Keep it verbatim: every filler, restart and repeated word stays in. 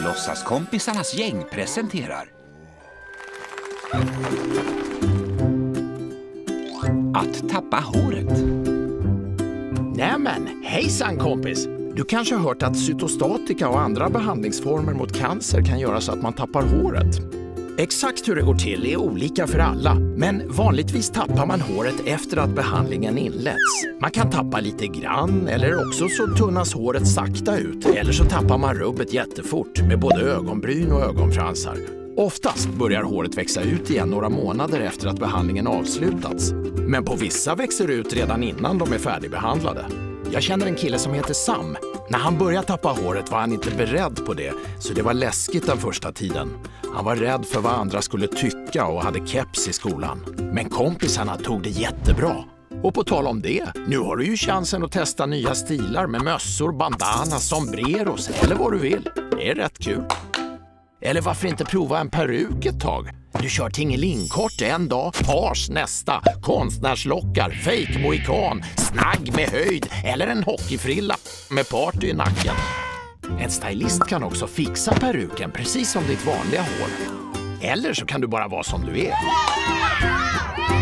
Låtsaskompisarnas gäng presenterar Att tappa håret. Nämen, hejsan kompis! Du kanske har hört att cytostatika och andra behandlingsformer mot cancer kan göra så att man tappar håret. Exakt hur det går till är olika för alla, men vanligtvis tappar man håret efter att behandlingen inletts. Man kan tappa lite grann, eller också så tunnas håret sakta ut, eller så tappar man rubbet jättefort med både ögonbryn och ögonfransar. Oftast börjar håret växa ut igen några månader efter att behandlingen avslutats. Men på vissa växer det ut redan innan de är färdigbehandlade. Jag känner en kille som heter Sam. När han började tappa håret var han inte beredd på det, så det var läskigt den första tiden. Han var rädd för vad andra skulle tycka och hade keps i skolan. Men kompisarna tog det jättebra. Och på tal om det, nu har du ju chansen att testa nya stilar med mössor, bandana, sombreros eller vad du vill. Det är rätt kul. Eller varför inte prova en peruk ett tag? Du kör tingelingkort en dag, pars nästa, konstnärslockar, fake mohikan, snagg med höjd eller en hockeyfrilla med party i nacken. En stylist kan också fixa peruken precis som ditt vanliga hår. Eller så kan du bara vara som du är.